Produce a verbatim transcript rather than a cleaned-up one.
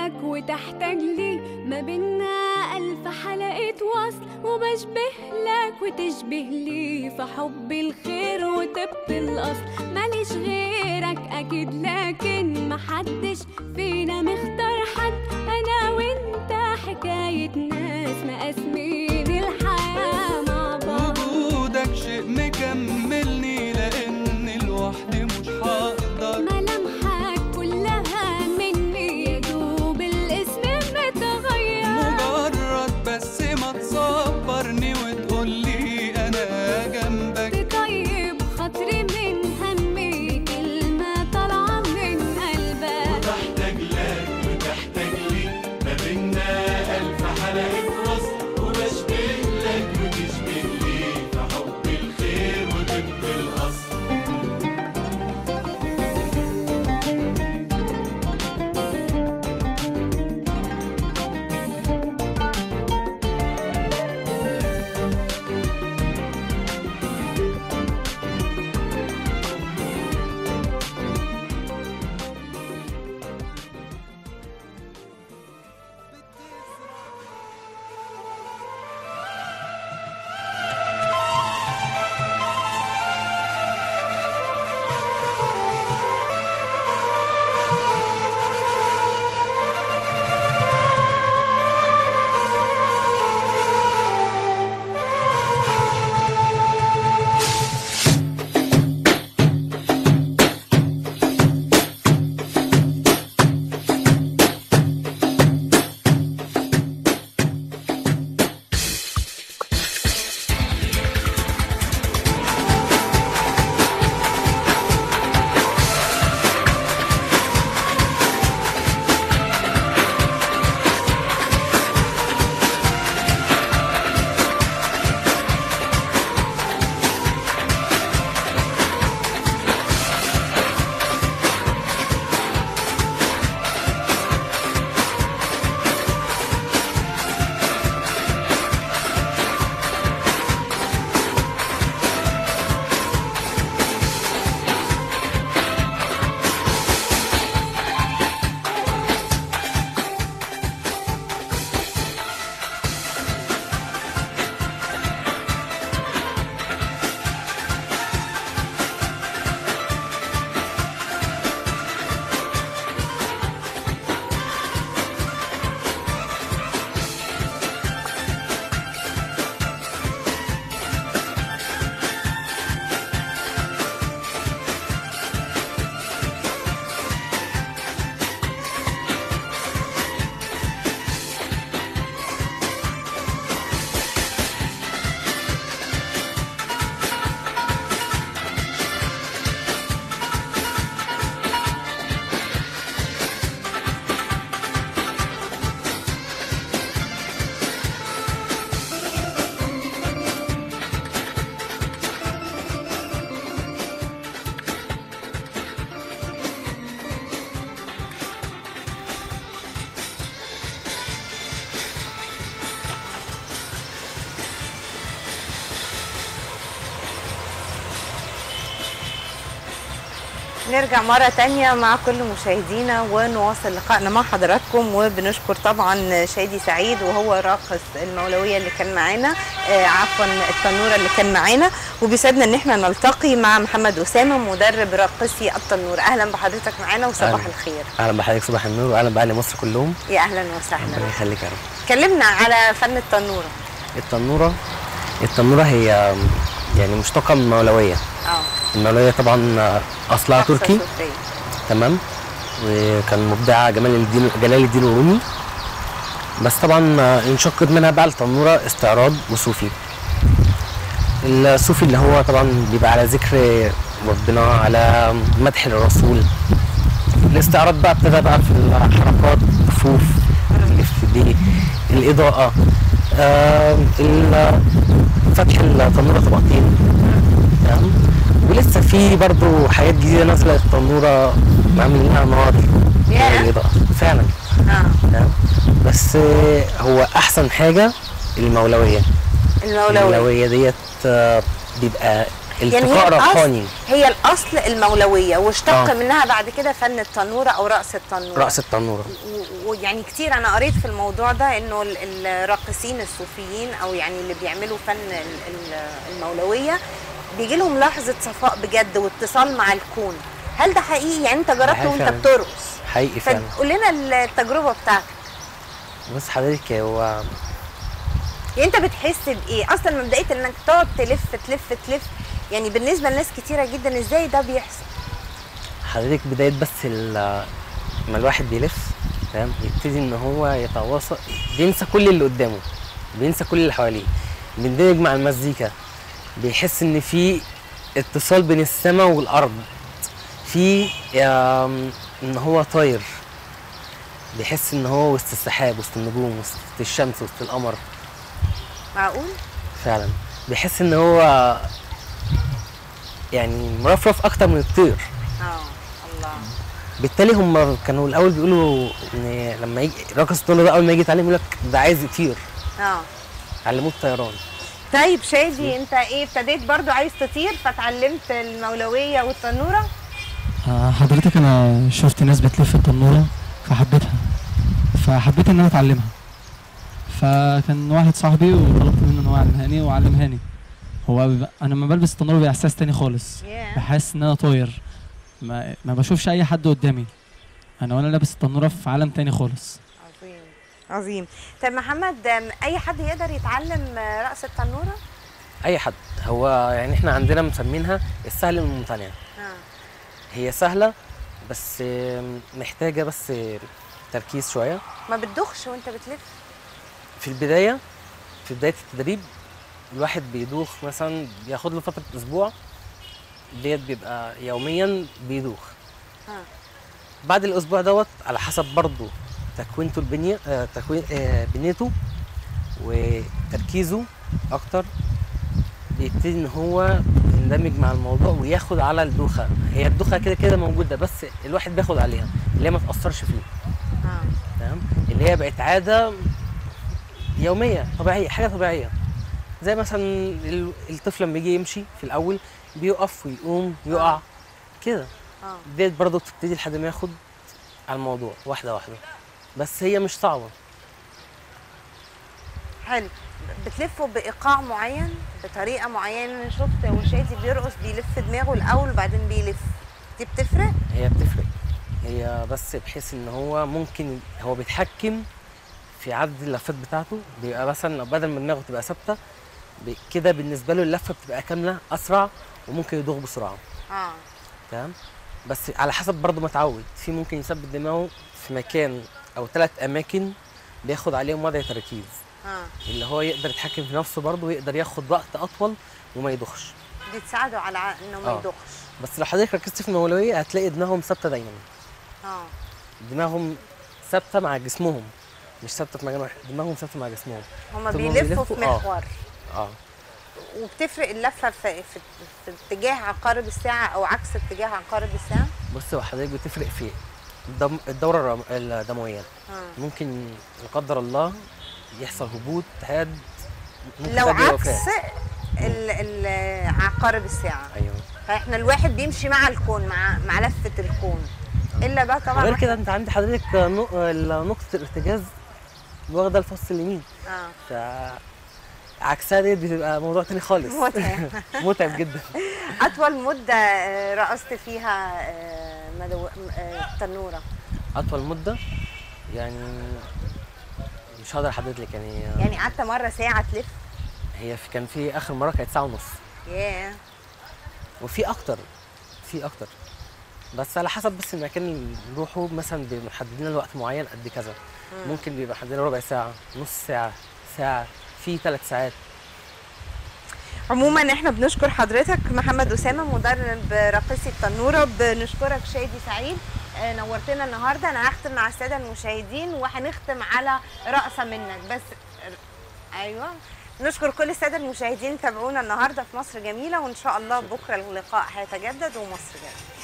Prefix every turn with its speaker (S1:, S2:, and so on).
S1: لك وتحتاج لي، ما بينا ألف حلقة وصل، وبشبه لك وتشبه لي في حب الخير وطب الأصل. ماليش غيرك أكيد لكن محدش فينا مختار حد، أنا وإنت حكاية ناس مقاسمين الحياة مع بعض.
S2: وجودك شيء مكملني لأني لوحدي مش هقدر.
S1: ملامحك كلها مني يا دوب الاسم متغير،
S2: مجرد بس ما تصبرني وتقولي أنا جنبك،
S1: تطيب خاطري من همي كلمة طالعة من قلبك.
S3: وتحتاج لك وتحتاج لي، ما بينا ألف حلقة وصل، وبشبه لك وتشبه لي في حب الخير وطب الأصل.
S4: نرجع مرة تانية مع كل مشاهدينا ونواصل لقائنا مع حضراتكم، وبنشكر طبعا شادي سعيد وهو راقص المولوية اللي كان معانا، آه عفوا التنورة اللي كان معانا، وبيسعدنا ان احنا نلتقي مع محمد أسامة مدرب راقصي التنورة. اهلا بحضرتك معانا وصباح
S5: أهلا.
S4: الخير.
S5: اهلا بحضرتك، صباح النور، واهلا باهل مصر كلهم.
S4: يا اهلا وسهلا.
S5: ربنا يخليك يا رب.
S4: كلمنا على فن التنورة.
S5: التنورة التنورة هي يعني مشتقة من المولوية.
S4: اه
S5: المولوية طبعا اصلها تركي.
S4: صوفية.
S5: تمام. وكان مبدعة جمال الدين جلال الدين الرومي، بس طبعا انشقت منها بقى التنورة استعراض وصوفي. الصوفي اللي هو طبعا بيبقى على ذكر ربنا، على مدح للرسول. الاستعراض بقى ابتدى بقى في الحركات، الصفوف، دي الاضاءة، آه فتح التنورة طبقتين. تمام. ولسه في برضو حاجات جديدة نازلة، التنورة عاملينها نار الاضاءة فعلا.
S4: اه
S5: تمام. بس هو احسن حاجة المولوية.
S4: المولوية
S5: المولوية ديت بيبقى التقاء روحاني.
S4: هي الاصل المولويه واشتق
S5: آه.
S4: منها بعد كده فن التنوره او رقص التنوره.
S5: رقص التنوره.
S4: ويعني كتير انا قريت في الموضوع ده انه الراقصين الصوفيين او يعني اللي بيعملوا فن المولويه بيجي لهم لحظه صفاء بجد واتصال مع الكون. هل ده حقيقي؟ يعني انت جربته وانت بترقص؟
S5: حقيقي فعلا.
S4: قول لنا التجربه بتاعتك.
S5: بص حضرتك، هو
S4: يعني انت بتحس بايه اصلا مبدئيا انك تقعد تلف تلف تلف؟ يعني بالنسبه لناس كتيره جدا ازاي ده بيحصل؟
S5: حضرتك بدايه بس ما الواحد بيلف تمام يبتدي ان هو يتواصل، بينسى كل اللي قدامه، بينسى كل اللي حواليه، بيندمج مع المزيكا، بيحس ان في اتصال بين السماء والارض، في ان هو طاير، بيحس ان هو وسط السحاب، وسط النجوم، وسط الشمس، وسط القمر.
S4: معقول؟
S5: فعلا بيحس ان هو يعني مرفرف اكتر من الطير.
S4: اه الله.
S5: بالتالي هم كانوا الاول بيقولوا ان لما يجي راقص الطنوره ده اول ما يجي يتعلم يقول لك ده عايز يطير.
S4: اه
S5: علموه الطيران.
S4: طيب شادي، انت ايه ابتديت برضو عايز تطير فتعلمت المولويه والتنوره؟
S6: آه حضرتك انا شفت ناس بتلف التنوره فحبيتها، فحبيت ان انا اتعلمها. فكان واحد صاحبي وطلبت منه ان هو يعلمهاني وعلمهاني. هو انا لما بلبس التنوره باحساس تاني خالص،
S4: yeah.
S6: بحس ان انا طاير، ما, ما بشوفش اي حد قدامي، انا وانا لابس التنوره في عالم تاني خالص.
S4: عظيم عظيم. طب محمد، اي حد يقدر يتعلم رقص التنوره؟
S5: اي حد. هو يعني احنا عندنا مسمينها السهل من الممتنع.
S4: آه.
S5: هي سهله بس محتاجه بس تركيز شويه.
S4: ما بتدوخش وانت بتلف؟
S5: في البدايه في بدايه التدريب الواحد بيدوخ، مثلا بياخد له فتره اسبوع ديت بيبقى يوميا بيدوخ.
S4: ها.
S5: بعد الاسبوع دوت على حسب برضه تكوينته البنيه آه تكوين آه بنيته وتركيزه اكتر، بيبتدي ان هو يندمج مع الموضوع وياخد على الدوخه. هي الدوخه كده كده موجوده بس الواحد بياخد عليها اللي هي ما تاثرش فيه.
S4: اه
S5: تمام. اللي هي بقت عاده يوميه طبيعيه، حاجه طبيعيه. زي مثلا الطفل لما يجي يمشي في الاول بيقف ويقوم يقع كده.
S4: اه
S5: ديت برضه بتبتدي لحد ما ياخد على الموضوع واحده واحده، بس هي مش صعبه.
S4: حلو. بتلفوا بايقاع معين بطريقه معينه؟ انا شفت وشادي بيرقص بيلف دماغه الاول وبعدين بيلف، دي بتفرق؟
S5: هي بتفرق، هي بس بحيث ان هو ممكن هو بيتحكم في عدد اللفات بتاعته. بيبقى مثلا بدل ما دماغه تبقى ثابته كده بالنسبه له اللفه بتبقى كامله اسرع وممكن يدوخ بسرعه.
S4: اه
S5: تمام. بس على حسب برضه ما اتعود، في ممكن يثبت دماغه في مكان او ثلاث اماكن بياخد عليهم وضع تركيز.
S4: اه
S5: اللي هو يقدر يتحكم في نفسه برضه ويقدر ياخد وقت اطول وما يدوخش.
S4: بتساعده على انه ما
S5: آه.
S4: يدوخش.
S5: بس لو حضرتك ركزت في المولويه هتلاقي دماغهم ثابته دايما.
S4: اه
S5: دماغهم ثابته مع جسمهم، مش ثابته في مكان واحد، دماغهم ثابته مع جسمهم.
S4: هما
S5: طول ما
S4: بيلفوا في
S5: بيلفوا،
S4: محور.
S5: اه, آه.
S4: وبتفرق اللفه في, في, في اتجاه عقارب الساعه او عكس اتجاه عقارب الساعه؟
S5: بص هو حضرتك بتفرق في الدم الدوره الرم- الدمويه.
S4: آه.
S5: ممكن لا قدر الله يحصل هبوط تهاد، ممكن
S4: لو
S5: تؤدي
S4: عكس
S5: لوفاة.
S4: ال- ال- عقارب الساعه.
S5: ايوه.
S4: فاحنا الواحد بيمشي مع الكون، مع مع لفه الكون. الا بقى طبعا
S5: غير كده انت عندي حضرتك نق- نقطه الارتكاز واخده الفص اليمين،
S4: اه
S5: ف عكسها ديت بتبقى موضوع تاني خالص.
S4: متعب.
S5: متعب جدا.
S4: اطول مده آه، رقصت فيها آه، مدو... آه، تنوره؟
S5: اطول مده يعني مش هقدر احدد لك يعني.
S4: يعني قعدت مره ساعه تلف؟
S5: هي في كان في اخر مره كانت ساعه ونص.
S4: ياه.
S5: وفي اكتر في اكتر بس على حسب بس المكان اللي نروحه، مثلا بيبقى محددين له وقت معين قد كذا. ممكن بيبقى محددين ربع ساعه، نص ساعه، ساعه، في ثلاث ساعات.
S4: عموما احنا بنشكر حضرتك محمد اسامه مدرب راقصي التنوره، بنشكرك شادي سعيد، آه، نورتنا النهارده. انا هختم مع الساده المشاهدين وهنختم على رقصه منك بس. ايوه. نشكر كل الساده المشاهدين، تابعونا النهارده في مصر جميله، وان شاء الله بكره اللقاء هيتجدد ومصر جميله.